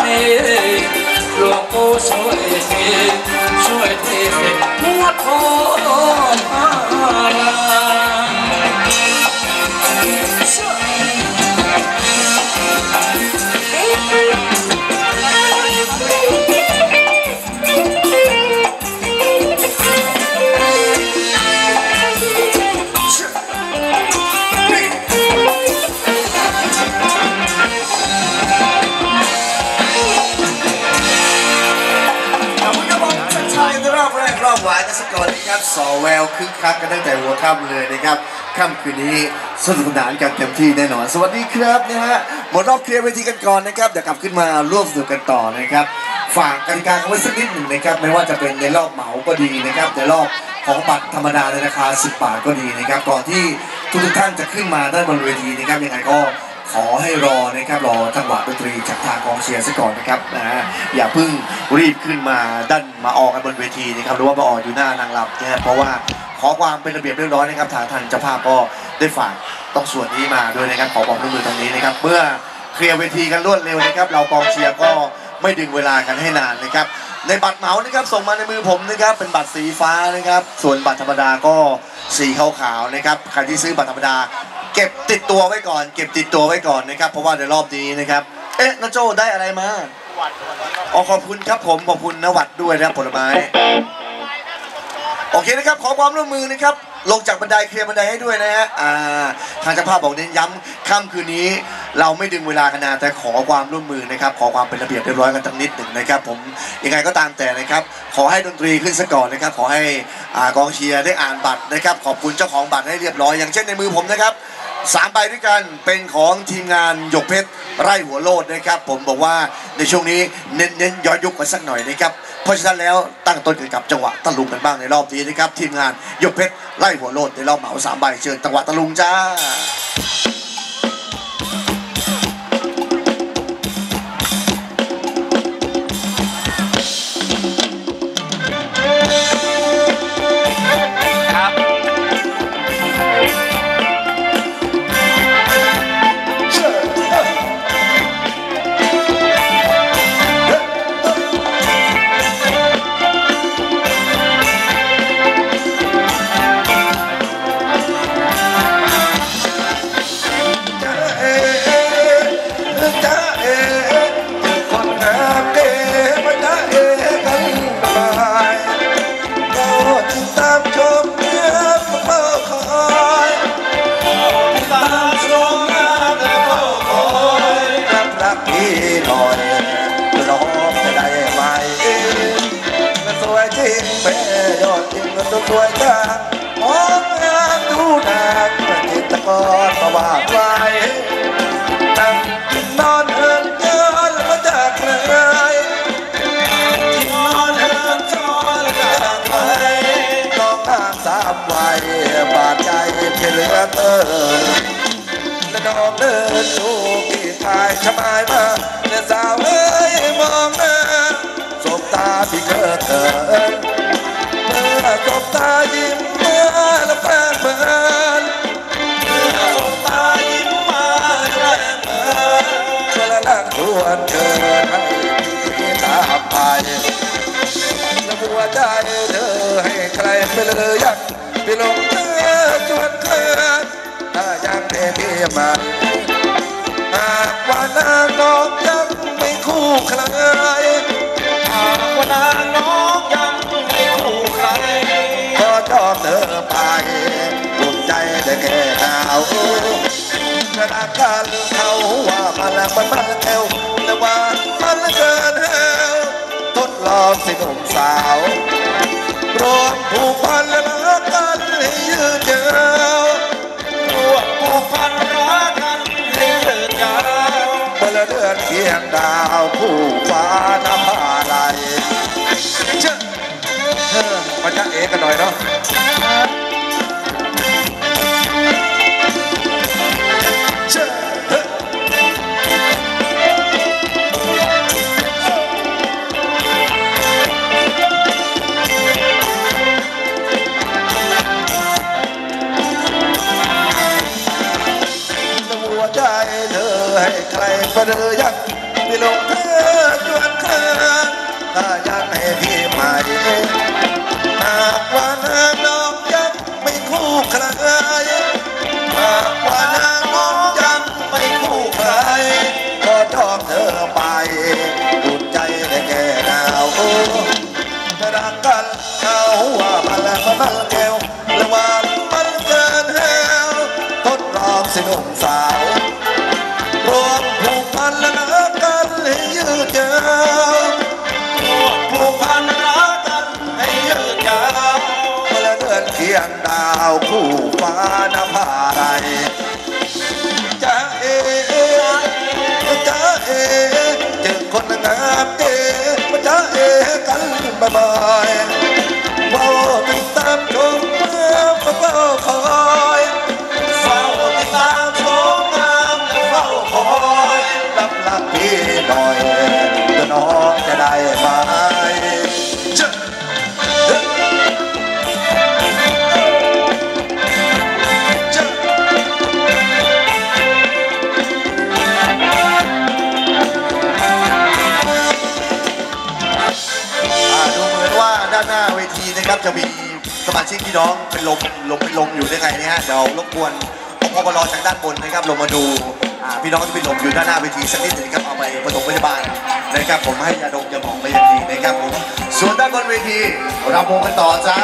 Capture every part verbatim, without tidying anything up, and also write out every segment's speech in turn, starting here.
หลวงปู่ช่วยเทช่วยเทหัวโพราหวานกันสักก่อนนะครับสอแววคึกคักกันตั้งแต่หัวค่ำเลยนะครับค่ำคืนนี้สนุกสนานกันเต็มที่แน่นอนสวัสดีครับนะฮะหมดรอบเคลียร์เวทีกันก่อนนะครับเดี๋ยวกลับขึ้นมาร่วมสนุกกันต่อนะครับฝากกติกาไว้สักนิดหนึ่งนะครับไม่ว่าจะเป็นในรอบเหมาก็ดีนะครับในรอบของบัตรธรรมดาในราคาสิบบาทก็ดีนะครับก่อนที่ทุกท่านจะขึ้นมาด้านบนเวทีนะครับยังไงก็ขอให้รอนะครับรอจังหวะดนตรีจากทางกองเชียร์ซะก่อนนะครับนะอย่าเพิ่งรีบขึ้นมาดันมาออกกันบนเวทีนะครับหรือว่ามาออกอยู่หน้านางรำนะครับเพราะว่าขอความเป็นระเบียบเรียบร้อยนะครับทางท่านเจ้าภาพก็ได้ฝากต้องส่วนนี้มาด้วยนะครับขอความร่วมมือตรงนี้นะครับเมื่อเคลียร์เวทีกันรวดเร็วนะครับเรากองเชียร์ก็ไม่ดึงเวลากันให้นานนะครับในบัตรเหมานะครับส่งมาในมือผมนะครับเป็นบัตรสีฟ้านะครับส่วนบัตรธรรมดาก็สีขาวๆนะครับใครที่ซื้อบัตรธรรมดาเก็บติดตัวไว้ก่อนเก็บติดตัวไว้ก่อนนะครับเพราะว่าในรอบนี้นะครับเอ๊ะนาโจได้อะไรมาอ๋อขอบคุณครับผมขอบคุณนวัดด้วยนะครับผลไม้โอเคนะครับขอความร่วมมือนะครับลงจากบันไดเคลียร์บันไดให้ด้วยนะฮะอ่าทางเจ้าภาพบอกเน้นย้ำค่ำคืนนี้เราไม่ดึงเวลากันนานแต่ขอความร่วมมือนะครับขอความเป็นระเบียบเรียบร้อยกันตั้งนิดหนึ่งนะครับผมยังไงก็ตามแต่นะครับขอให้ดนตรีขึ้นซะก่อนนะครับขอให้อ่ากองเชียร์ได้อ่านบัตรนะครับขอบคุณเจ้าของบัตรให้เรียบร้อยอย่างเช่นในมือผมนะครับสามใบด้วยกันเป็นของทีมงานหยกเพชรไร่หัวโลดนะครับผมบอกว่าในช่วงนี้เน้นๆย้อนยุคกันสักหน่อยนะครับเพราะฉะนั้นแล้วตั้งต้นกันกับจังหวะตะลุงกันบ้างในรอบนี้นะครับทีมงานหยกเพชรไร่หัวโลดในรอบเหมาสามใบเชิญจังหวะตะลุงจ้าสวยจ้าโอ้ยดูนางจิตกรมาว่าไว้นั่งนอนเฮินเยอะแล้วก็จากเลยนอนเฮินจอยแล้วก็จากไปน้องนางสามวัยบาดใจเพื่อเหลือเติมและน้องเดินดูกี่ทายชมายมาและสาวเอ้ยมองหน้าสบตาพี่เกิดเถิดสบตายิ้มมาแล้วแฟนเพื่อนสบตายิ้มมาแล้วแฟนเพื่อนเพื่อนนั่งชวนเกินให้พี่ตามไปแล้วหัวใจเธอให้ใครไปเลยอยากไปลงเธอชวนเกินถ้ายังเทพี่มาหากว่านางน้องยังไม่คู่ใครหากว่านางน้องยังไม่คู่ใครก็ชอบเธอไปภูมิใจได้แค่หนาวขนาดการเขาว่ามันแล้วมันมันแถวแต่ว่ามันเกินแถวทดลองสิหนุ่มสาวรวมผูกพันและรักกันให้ยืดยาวรวมผูกพันรักกันให้ยืดยาวเมื่อเดือนเพียงดาวผู้ฟ้าน้ำพาไหลเชื่อเออมาจ้าเอ๋กันหน่อยเนาะเชื่อหัวใจเธอให้ใครก็เธอยังไม่ลงเธอกันเอาว่ามันแล้วมันแก้วและว่ามันเกินแหวทดลองสิหนุ่มสาวรวมผูกพันและรักกันให้ยืดยาวผูกพันรักกันให้ยืดยาวเมื่อเดือนเคียงดาวคู่ฟ้านภาไรจะเอจะเอเจอคนงามเอ๋มาจะเอกันบ่อยๆว่าติดตามชมเมื่อเฝ้าคอยเฝ้าติดตามชมงามเฝ้าคอยรับรักพี่หน่อยจะน้องจะได้ไหมด้านหน้าเวทีนะครับจะมีสมาชิกพี่น้องเป็นลมลมเป็นลมอยู่ได้ไงเนี่ยฮะเดี๋ยวรบกวนพบรอจากด้านบนนะครับลงมาดูพี่น้องที่เป็นลมอยู่ด้านหน้าเวทีสักนิดหนึ่งครับเอาไปปฐมพยาบาลนะครับผมให้ยาดมยาหมองไปอย่างดีนะครับผมส่วนด้านบนเวทีเราโมกันต่อจ้า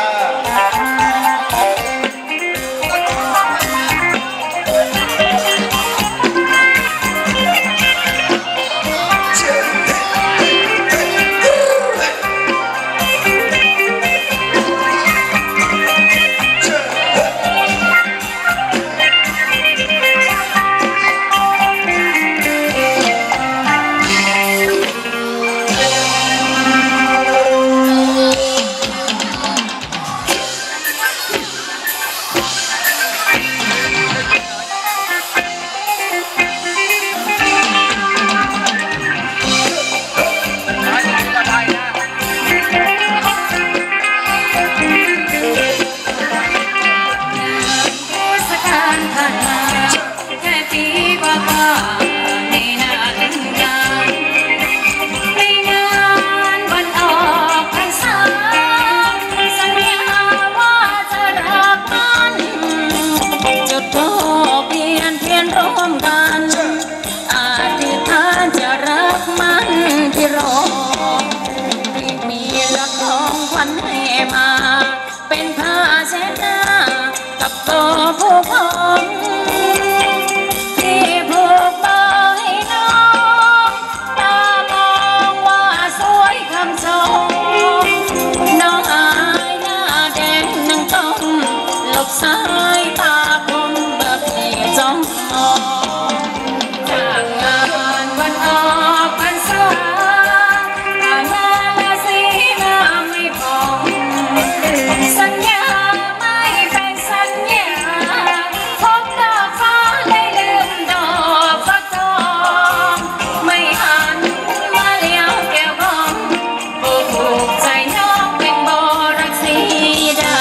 เป็นผ้าเช็ดหน้ากับตัวผู้พองที่ผูกบอยน้องตามองว่าสวยคำชมน้องอายหน้าแดงนั่งต้มหลบสายตาคมแบบที่จ้องมองจากงานวันออกพรรษาสัญญาไม่เป็นสัญญาพบดอกฟ้าเลยลืมดอกฟักทองไม่หันมาเลี้ยวแก้วของผู้ผูกใจน้องเป็นโบรักสีดา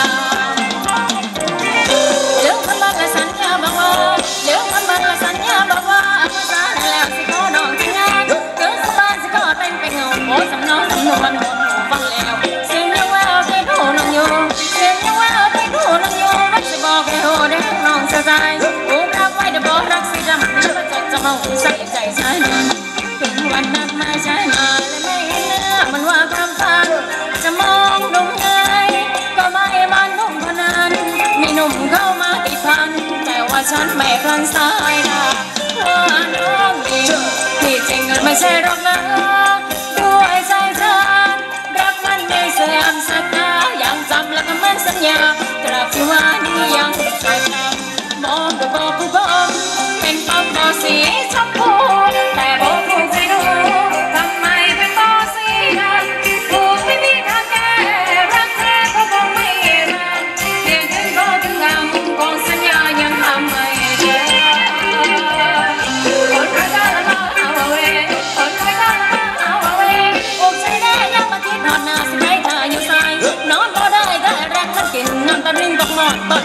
เรื่องคำบอกและสัญญาบอกว่าเรื่องคำบอกและสัญญาบอกว่าภาษาแล้วสิขอน้องที่งานเกิดสบายสิขอเต้นเป็นเงาโอ้สำน้องสำนวนหูฟังแล้วเสียงเรื่องว่าที่ผู้น้องอยู่เสียงยังว่าที่ผู้น้องอยู่รักจะบอกให้โหได้น้องสะใจผูกรักไว้เดี๋ยวบอกรักสิจำนี่มาจดจำเอาใส่ใจใช้มันถึงวันนัดมาใช้มาและไม่เห็นหน้ามันว่าคำฟังจะมองดุมไงก็ไม่มันนุ่มพนันมีหนุ่มเข้ามาติดพันแต่ว่าฉันไม่พลันสายตาว่าน้องเองที่จริงเงินไม่ใช่หรอกนะด้วยใจฉันรักมันไม่เสื่อมศรัทธายังจำและคำมั่นสัญญาตราบที่ว่านี้ยังใจดำมองดูบอกผู้ผมเป็นปอกดอกสีชมพูแต่บอกผู้ใจดูทำไมเป็นปอกสีดำผู้ไม่มีทางแก้รักแท้ก็คงไม่รักเพียงถึงก็ถึงงามของสัญญายังทำไม่ได้คนรักกันละมาเอาไว้คนรักกันละมาเอาไว้อกใจแน่ยังมาคิดนอนหน้าสิไม่ตาอยู่สายนอนก็ได้ก็รักมันกินนอนตะริงตกหมอน